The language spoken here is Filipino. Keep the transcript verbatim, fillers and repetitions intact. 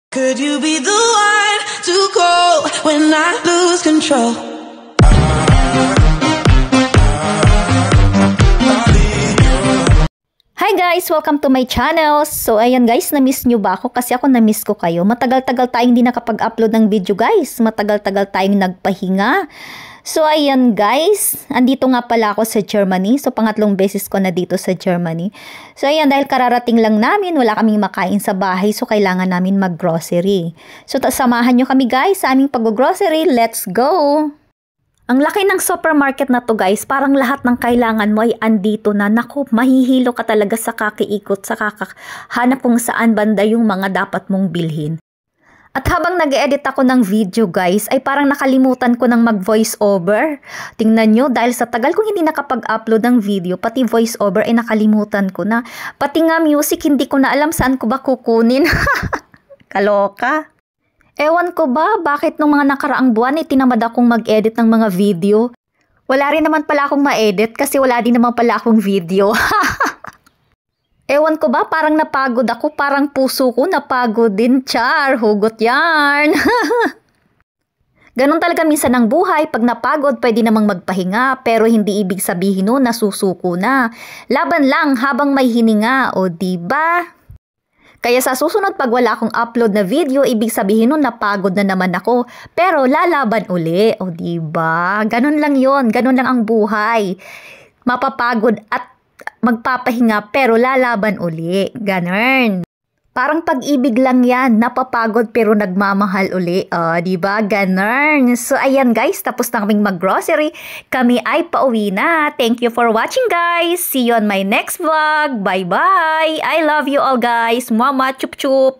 Could you be the one to call when I lose control? Hi guys! Welcome to my channel. So ayan guys, na-miss nyo ba ako? Kasi ako na-miss ko kayo. Matagal-tagal tayong hindi nakapag-upload ng video guys. Matagal-tagal tayong nagpahinga. So ayan guys, andito nga pala ako sa Germany. So pangatlong beses ko na dito sa Germany. So ayan, dahil kararating lang namin, wala kaming makain sa bahay. So kailangan namin mag-grocery. So samahan nyo kami guys sa aming pag-grocery. Let's go! Ang laki ng supermarket na to guys, parang lahat ng kailangan mo ay andito na. Naku, mahihilo ka talaga sa kakiikot, sa kakahanap kung saan banda yung mga dapat mong bilhin. At habang nag-edit ako ng video guys, ay parang nakalimutan ko ng mag-voice over. Tingnan nyo, dahil sa tagal kong hindi nakapag-upload ng video, pati voice over ay nakalimutan ko na. Pati nga music, hindi ko na alam saan ko ba kukunin. Kaloka. Ewan ko ba, bakit nung mga nakaraang buwan ay tinamad akong mag-edit ng mga video? Wala rin naman pala akong ma-edit kasi wala din naman pala akong video. Ewan ko ba, parang napagod ako, parang puso ko napagod din, char, hugot yarn. Ganon talaga minsan ang buhay, pag napagod pwede namang magpahinga, pero hindi ibig sabihin nun na susuko na. Laban lang habang may hininga, o diba? Kaya sa susunod pag wala akong upload na video, ibig sabihin nun napagod na naman ako. Pero lalaban uli, o diba? Ganon lang yon, ganon lang ang buhay. Mapapagod at magpapahinga pero lalaban uli. Ganon. Parang pag-ibig lang yan, napapagod pero nagmamahal uli. O, diba? Ganon. So, ayan guys, tapos na kaming mag-grocery. Kami ay pauwi na. Thank you for watching guys. See you on my next vlog. Bye-bye. I love you all guys. Mama, chup-chup.